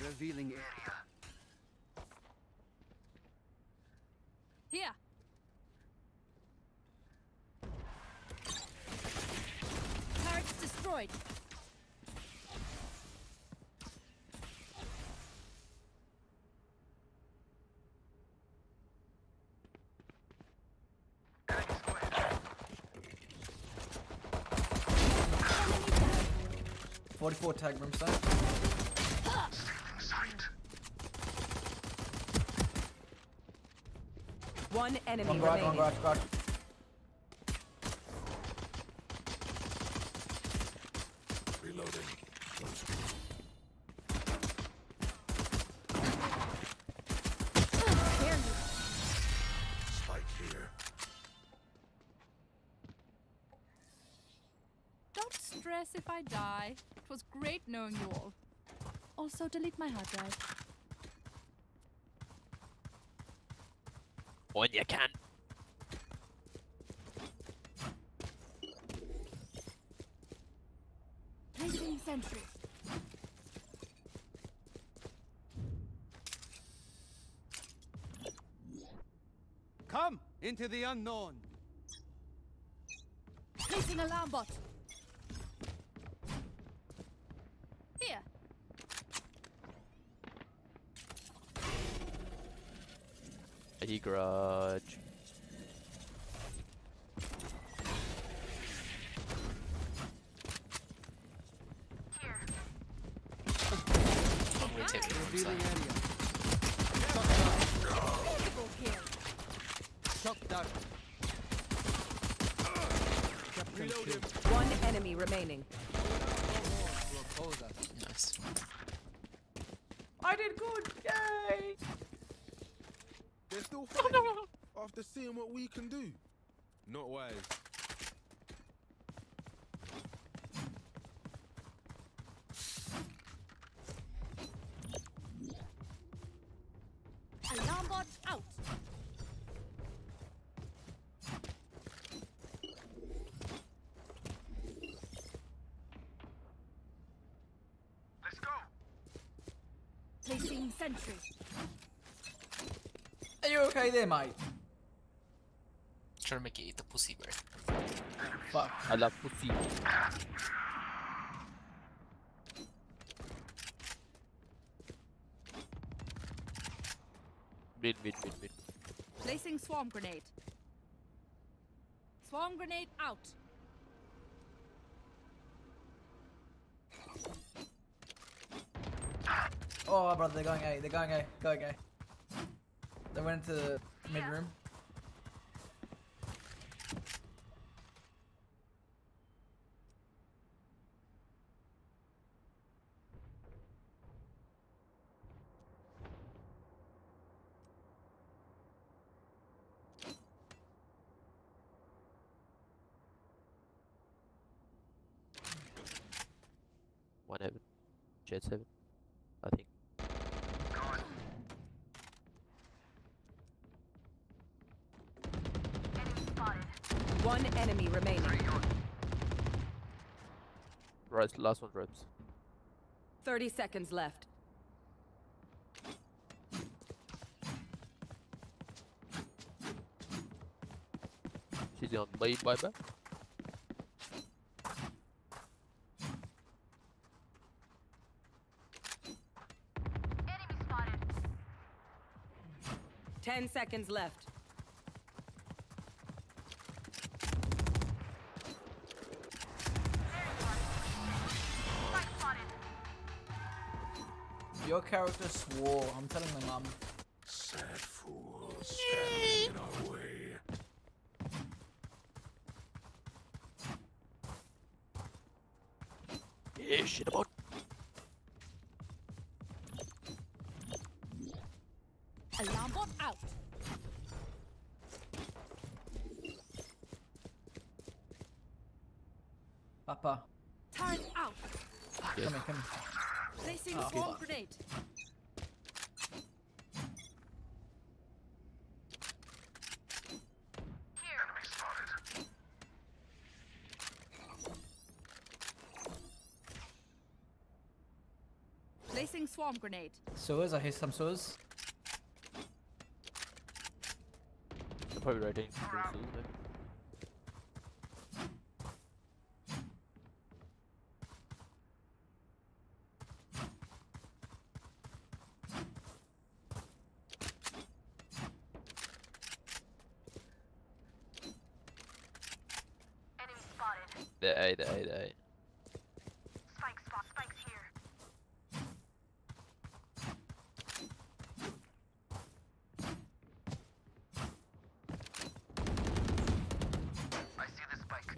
Revealing area. Here. Turrets destroyed. Enemy square. 44 tag room side. Stealing sight. One enemy One garage, remaining. one garage, garage. Reloading. Dare you. Spike here. Don't stress if I die. It was great knowing you all. Also, delete my hard drive. When you can. Placing sentry. Come into the unknown. Placing alarm bot. Here. Eddie Grudge. I'm gonna take it from Revealing side. area. Critical kill. Shot down. Captain killed. One enemy remaining. To oppose us. Nice. I did good! Yay! They're still fighting after seeing what we can do. Not wise. Alarm bot out. Let's go. Placing sentry. Are you okay there, mate? Trying to make it eat the pussy, bro. Fuck. I love pussy. Mid. Placing swarm grenade. Swarm grenade out. Oh, brother, they're going A. They're going A. Going A. They went into the mid room. One heaven. Jet 7. I think. One enemy remaining. Right, last one drops. 30 seconds left. She's on my buyback. Enemy spotted. 10 seconds left. Spike spotted. Your character swore. I'm telling my mum. Sad fools standing in our way. Yeah, shit about. Alarm bot out. Papa. Turret out. Come here, come here. Placing Oh, swarm fuck. grenade. Enemy spotted. Placing swarm grenade. Sewers, I hear some sewers. They're probably rotating through sewers, maybe. Enemy spotted. They're A, they're A, they're A. Spike spot. Spike's here. I see the spike.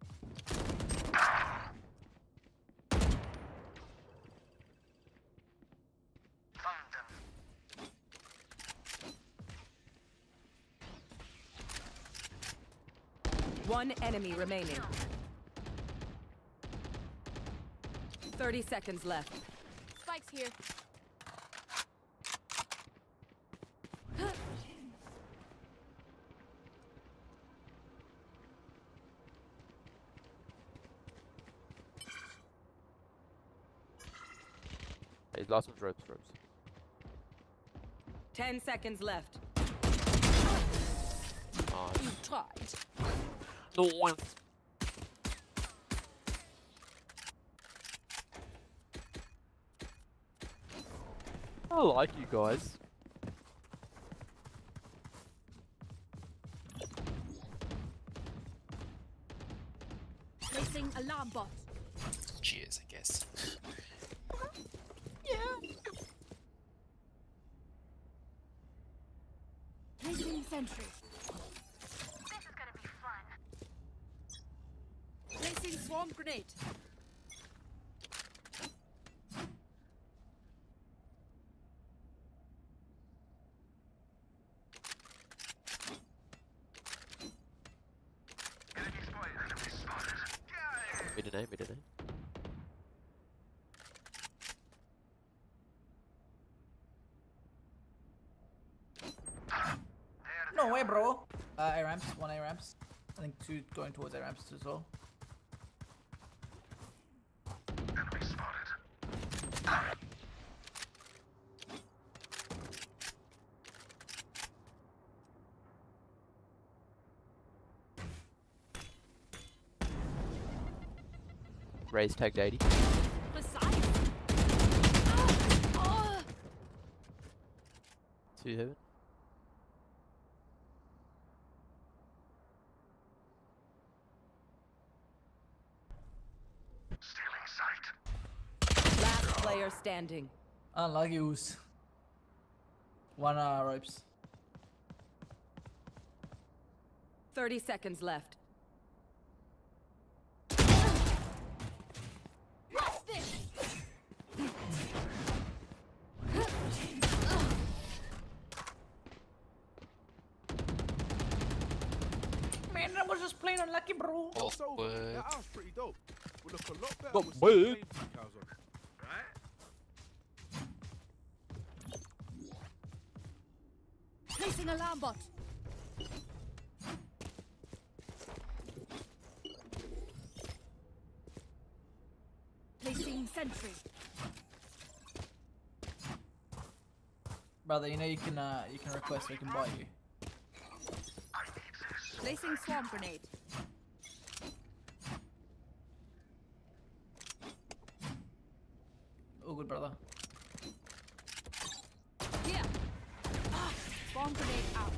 Found them. One enemy remaining. 30 seconds left. Spikes here. Hey, last one's ropes, ropes. 10 seconds left. Nice. You tried. No one. I like you guys. Placing alarm bot. Cheers, I guess. Placing sentry. This is gonna be fun. Placing swarm grenade. Enemy spotted. Enemy spotted. Mid and A, mid and A. No way, bro. A ramps, one A ramps. I think two going towards A ramps as well. Enemy spotted. Raise tagged 80. Precise. Oh. 2 heaven. Stealing sight. Last player standing. Unlucky Oos. One ropes. 30 seconds left. What's this? Man, I was just playing unlucky, bro. Oh, So, word. that house pretty dope. Would look a lot better Not with some bad. plain decals on. Right? Placing alarm bot. Placing sentry. Brother, you know you can request, we can buy you. Placing swarm grenade. Oh, good brother. Here. Ah, swarm grenade out.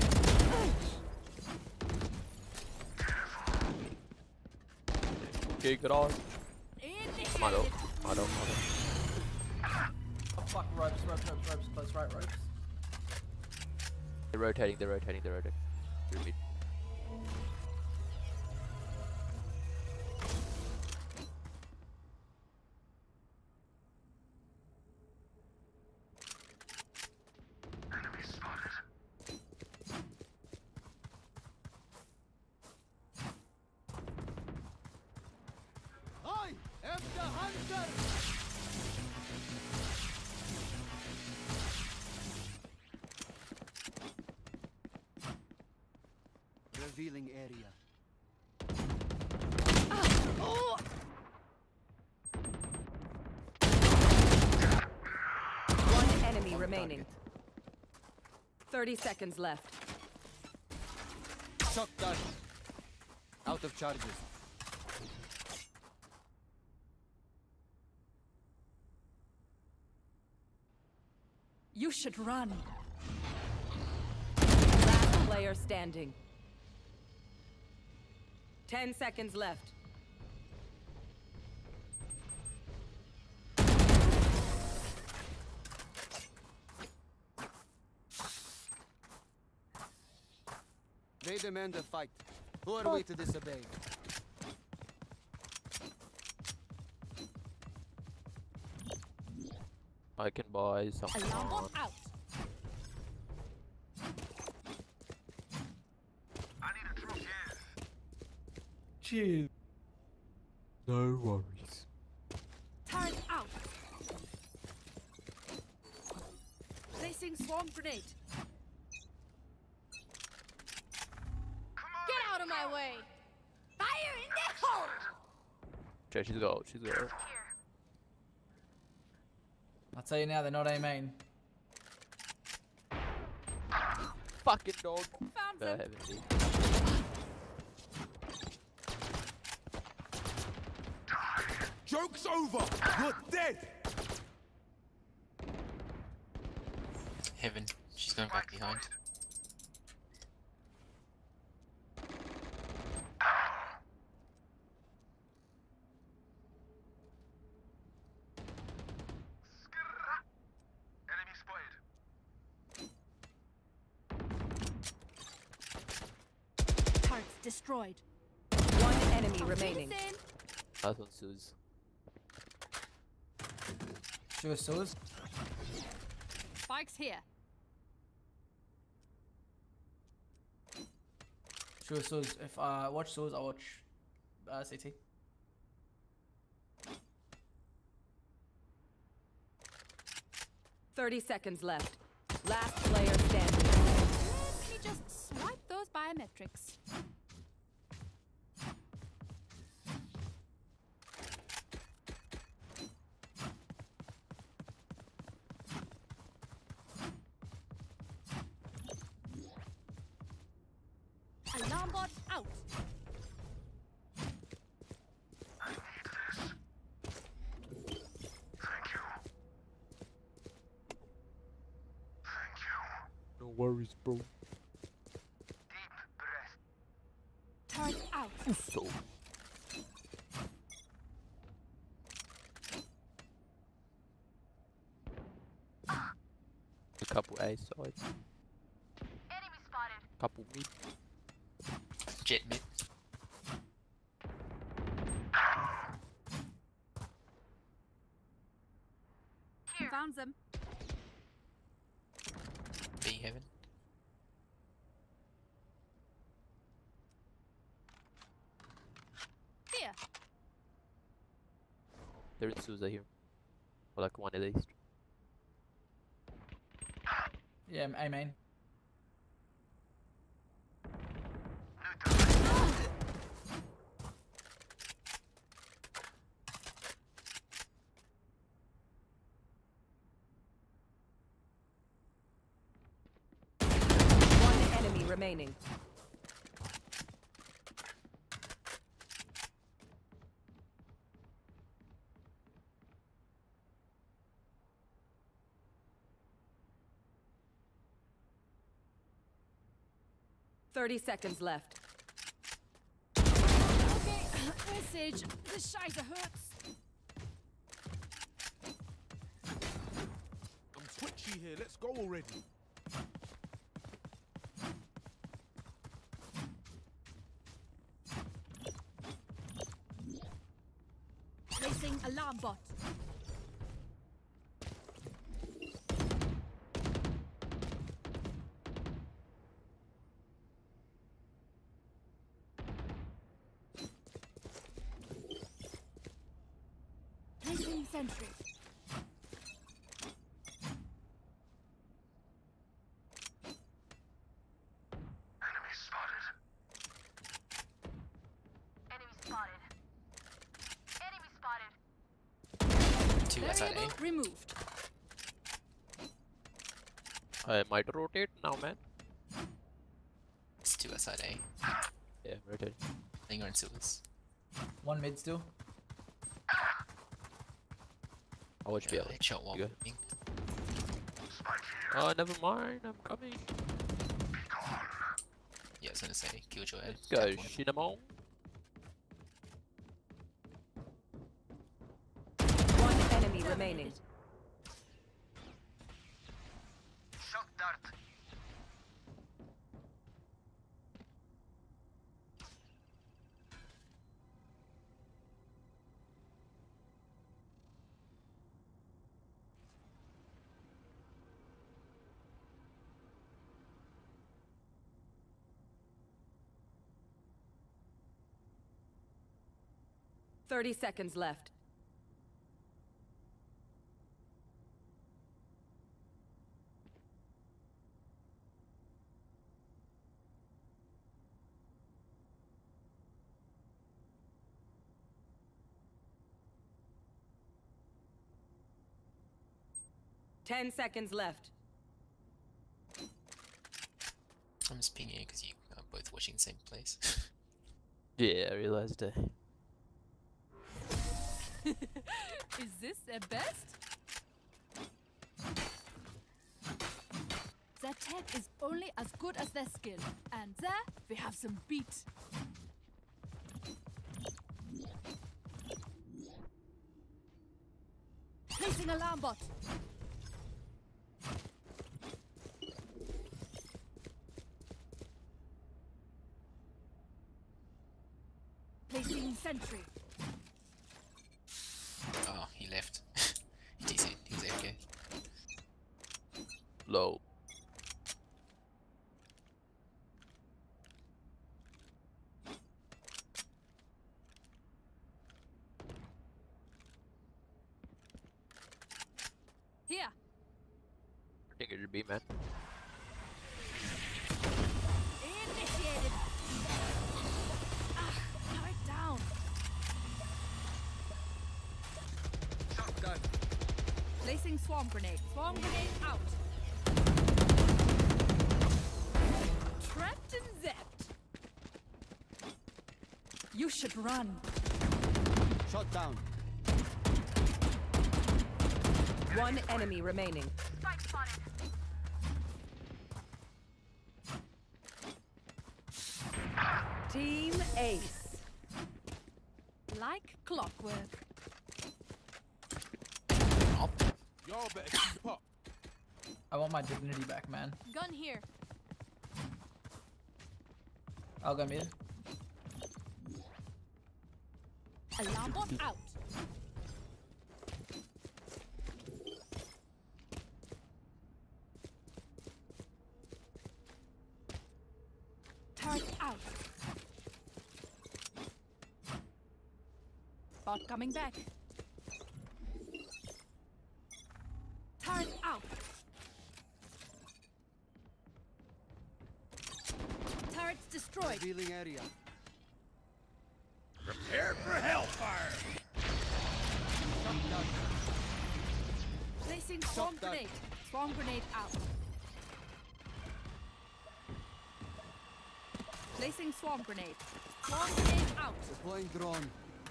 Okay, good on. Initiated. I don't. Oh fuck, ropes, close right, ropes. They're rotating, they're rotating, they're rotating. Through mid. Enemy spotted. I am the hunter! Revealing area. Oh. remaining. 30 seconds left. Shock dart. Out of charges. You should run. Last player standing. 10 seconds left. They demand a fight. Who are we to disobey? I can buy some. Alarm bot out. I need a drop here. Jeez. No worries. Turret out. Placing swarm grenade. Get out of my way! Fire in the hole! Okay, she's got ult, she's got ult. I'll tell you now, they're not A main. Fucking dog. Found them. Heaven, dude. Joke's over! You're dead! Heaven. She's going back behind. Enemy spotted. Turrets destroyed. One enemy remaining. Jason. Nice one, Suze. She was Swords. Spikes here. She was Swords. If I watch Swords, I'll watch CT. Thirty seconds left. Last player standing. Let me just swipe those biometrics. Alarm bot out. I need this. Thank you. Thank you. No worries, bro. Deep breath. Turret out. So. A couple A sides. Enemy spotted. Couple mid. Jet mid. Found them. B Heaven. Here. There is Suze here. Or like one at least. Yeah, A main. One enemy remaining. Thirty seconds left. Okay, Sage, this shizer hurts. I'm twitchy here. Let's go already. Placing alarm bot. Placing sentry. Enemy spotted. Enemy spotted. Enemy spotted. Two outside A. Variable removed. I might rotate now, man. It's 2 side A. Yeah, rotate. Linger and sewers. One mid still. I'll watch B. I'll watch. Headshot wall You go. moving. Oh, never mind. I'm coming. Yeah, I was gonna say, Killjoy. Let's go, Shinamon. One enemy remaining. Shock dart. Thirty seconds left. Ten seconds left. I'm just pinging you because you are both watching the same place. Yeah, I realized it. Is this their best? Their tech is only as good as their skill, and there we have some beat. Placing alarm bot. Placing sentry. Oh, he left. He TC'd. He was AFK. Low. Here. I think it should be, man. Initiated. Turret down. Shock dart. Placing swarm grenade. Swarm grenade out. Trapped and zapped. You should run. Shot down. One enemy remaining. Spike spotted. Team Ace. Like clockwork. Oh, Y'all better keep up. I want my dignity back, man. Gun here. I'll go mid. Alarm bot out. Turret out. Bot coming back. Turret out. Turrets destroyed. Revealing area. Prepare for hellfire. Shock dart. Placing swarm dart. grenade. Swarm grenade out. Placing swarm grenade. Swarm grenade out. Deploying drone.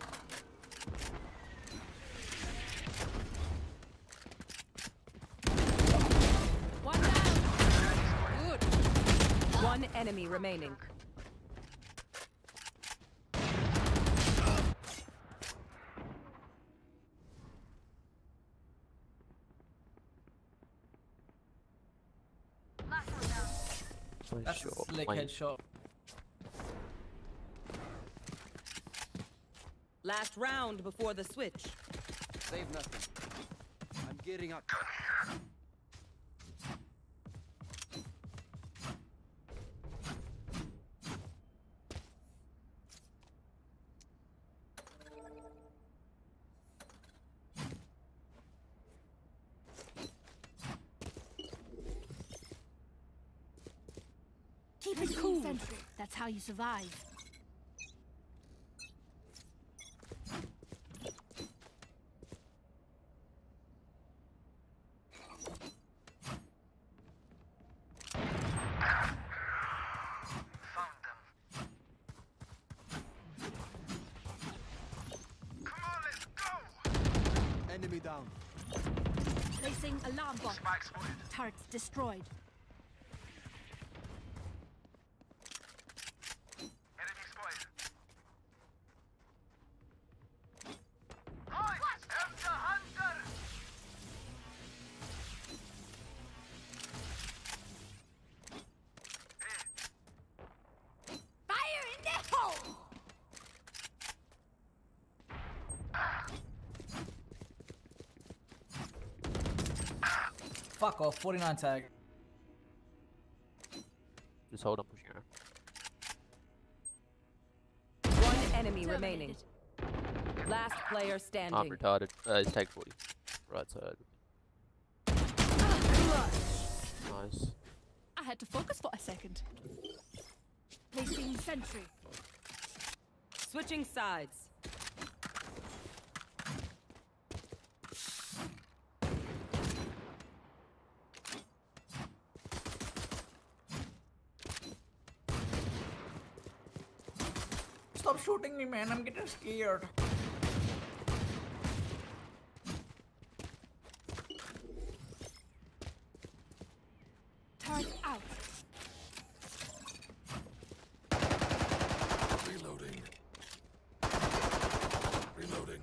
One down. Good. One enemy remaining. Last one down. For That's sure. a slick Mine. headshot. Last round before the switch. Save nothing. I'm gearing up. Keep it cool. That's how you survive. down. Placing alarm bot. Spike spotted. Turrets destroyed. Enemy spotted. Hi! I'm the hunter! Fire in the hole! Fuck off. 49 tag. Just hold on, pushing around. One enemy remaining. Last player I'm standing. retarded. He's tag 40. Right side. Nice. I had to focus for a second. Placing sentry. Switching sides. Stop shooting me, man. I'm getting scared. Turret out. Reloading. Reloading.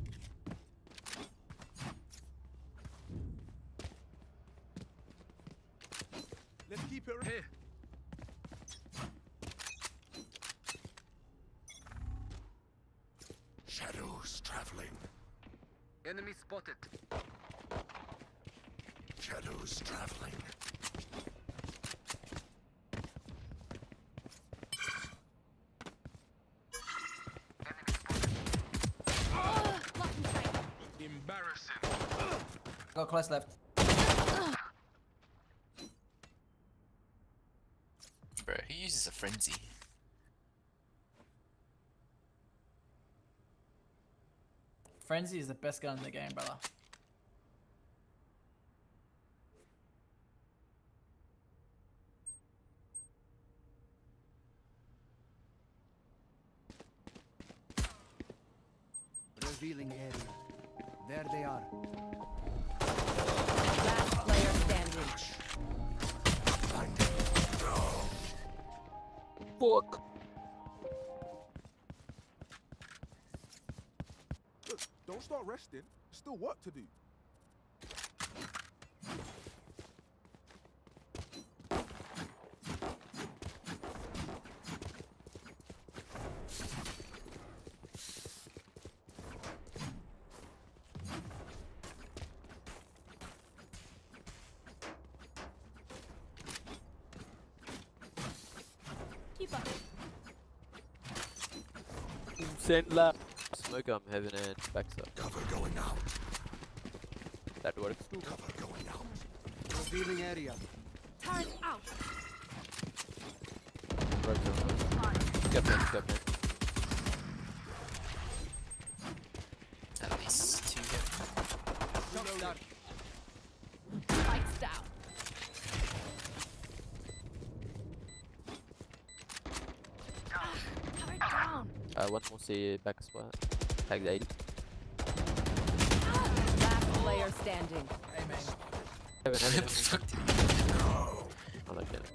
Let's keep it here. Shadows traveling. Enemy spotted. Shadows traveling. Blocking sight. Embarrassing. Got close left. Bro, he uses a frenzy. Frenzy is the best gun in the game, brother. Revealing area. There they are. Last player standing. Fuck. Look, don't start resting. Still work to do. Keep up. Sent lap. Smoke heaven and backside. Cover going out. That works too. Cover going out. Revealing area. Turret out. Right side. Get me. At least 2 hit. Shot down. Lights down. Turret down. One more C back spot. Tag the 80. Last player standing. Hey, man. Heaven. Where the fuck did I like that.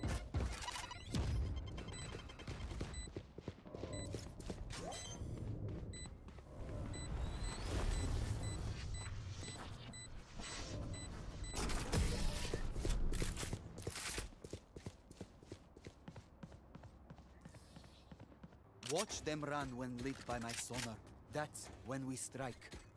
Watch them run when lit by my sonar. That's when we strike.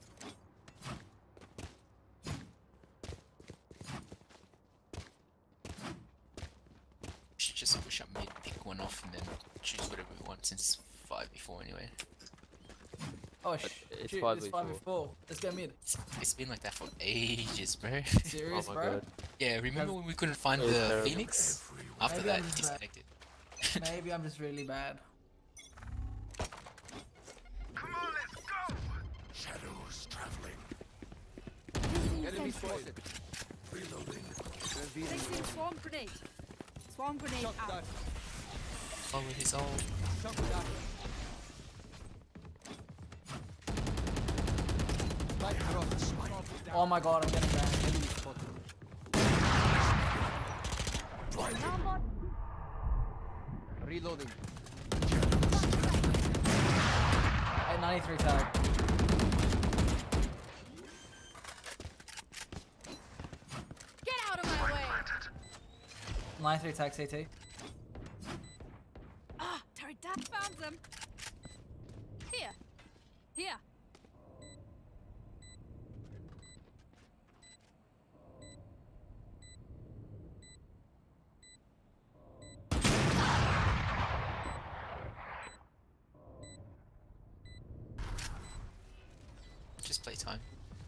should just push up mid, pick one off, and then choose whatever we want since 5v4 anyway. Oh But shit, it's it's 5v4. 5v4. Let's go mid. It's been like that for ages, bro. Serious, Oh my bro? god. Yeah, remember when we couldn't find It was the terrible. Phoenix? After Maybe that, I'm it just bad. disconnected. Maybe I'm just really bad. Come on, let's go! Shadows traveling. Placing Enemy sentry. spotted. Reloading. Revealing. Placing swarm grenade. Swarm grenade Shot out. down. Oh, with his old. Shot down. Spike drop. Oh my god, I'm getting banned. Reloading. 93 tag. Get out of my way! 93 tag CT. Ah, turret down. Found them. Here. Here. Just play time.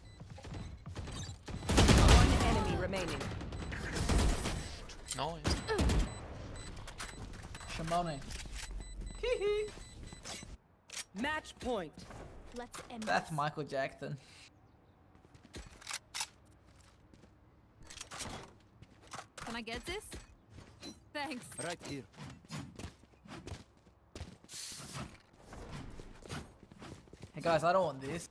One enemy remaining. No. Shimone. Match point. Let's end That's this. Michael Jackson. Can I get this? Thanks. Right here. Hey guys, I don't want this.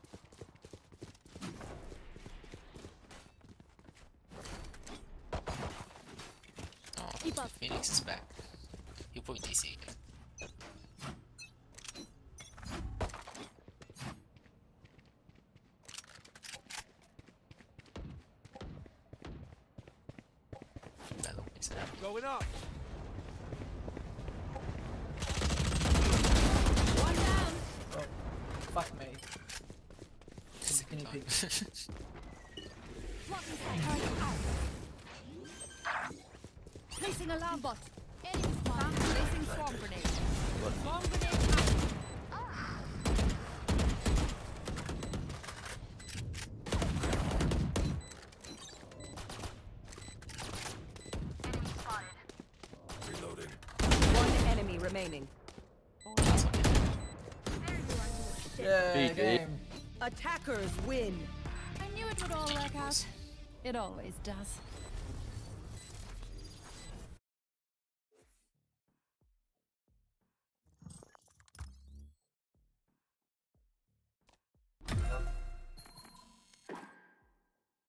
Oh, Keep up. Phoenix is back. He'll probably DC again. That don't make sense. Going up. One down. Oh, fuck me. Guinea pig. Blocking sight. Out. Placing alarm bot. Enemy spot. Placing swarm grenade. Swarm grenade out. Reloading. One enemy remaining. That's on him. Yeah, GG. game. Attackers win. I knew it would all work out. It always does.